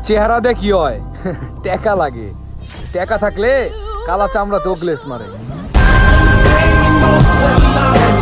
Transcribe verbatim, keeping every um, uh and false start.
চেহারা দিয়ে কি হয়? টাকা লাগে। টাকা থাকলে কালা চামড়া তো গ্লেস মারে।